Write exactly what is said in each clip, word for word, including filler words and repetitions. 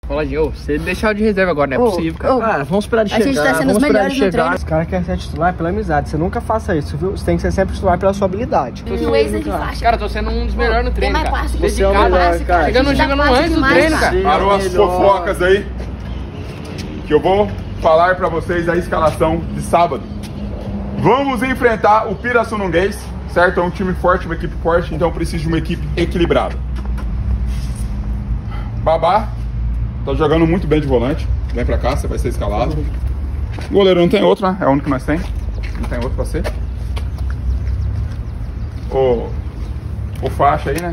Roladinho, ô, você deixar de reserva agora, não é Ô, possível, cara. ô, Cara, vamos esperar de a chegar. gente tá sendo vamos os esperar melhores de no chegar. treino. Os caras querem ser titular pela amizade. Você nunca faça isso, viu? Você tem que ser sempre titular pela sua habilidade. E o Waze de faixa. Cara, eu tô sendo um dos melhores no treino, É mais cara. fácil. Você é o Dedicado, melhor, fácil, cara. Chegando, A gente chegando tá antes fácil do demais, treino, cara. Sim. Parou as melhor. fofocas aí, que eu vou falar pra vocês a escalação de sábado. Vamos enfrentar o Pirassununguense, certo? É um time forte, uma equipe forte, então eu preciso de uma equipe equilibrada. Babá tá jogando muito bem de volante. Vem pra cá, você vai ser escalado. O goleiro não tem outro, né? É o único que nós tem. Não tem outro pra ser. O, o faixa aí, né?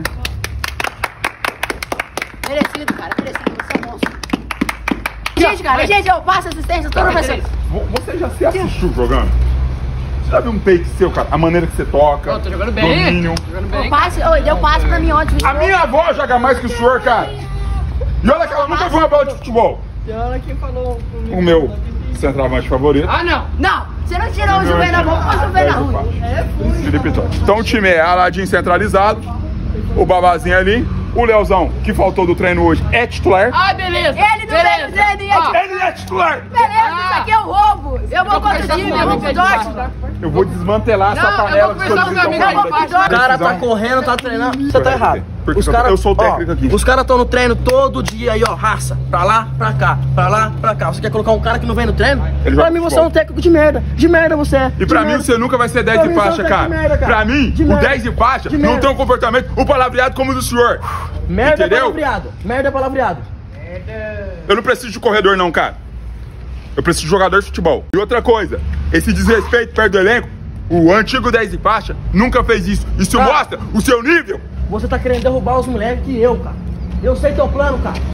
Merecido, cara, merecido. Você é monstro. Gente, cara, gente, eu passo assistência, tô professor. Você já se assistiu jogando? Você já viu um take seu, cara? A maneira que você toca. Não, tô jogando bem. Domínio. Tô jogando Eu bem. passo, ô, deu passo pra mim ontem. A minha avó joga mais que o senhor, cara. E olha que ela nunca viu uma bola de futebol. E olha quem falou comigo. O meu centroavante favorito. Ah, não. Não, você não tirou o Juvenal bom com o Juvenal ruim. Felipe Torres. Então o time é Aladim centralizado, o Babazinho ali, o Leozão, que faltou do treino hoje, é titular. Ah, beleza. Ele não beleza. veio treino e é Ó, Ele é titular! Beleza, isso aqui é um roubo. Eu vou contra o time, eu vou pro Dortmund. Eu vou desmantelar essa Não, eu panela vou que conversar vocês com meu estão amigo falando aí, aqui. O cara tá Decisão. correndo, tá treinando. Você tá errado. Porque Os eu- cara, eu sou o técnico ó, aqui. Os caras estão no treino todo dia aí, ó, raça. Pra lá, pra cá, pra lá, pra cá. Você quer colocar um cara que não vem no treino? Ele Pra joga mim você é futebol. um técnico de merda. De merda você é. E De pra mim merda. você nunca vai ser dez Pra de mim, você é um faixa, técnico cara. de merda, cara. Pra mim, De o merda. dez de faixa De não merda. tem um comportamento, o palavreado como o do senhor. Merda é Entendeu? palavreado. Merda é palavreado. Eu não preciso de corredor não, cara. Eu preciso de jogador de futebol. E outra coisa, esse desrespeito perto do elenco, o antigo dez de faixa nunca fez isso. Isso Cara. mostra o seu nível. Você tá querendo derrubar os moleques que eu, cara. Eu sei teu plano, cara.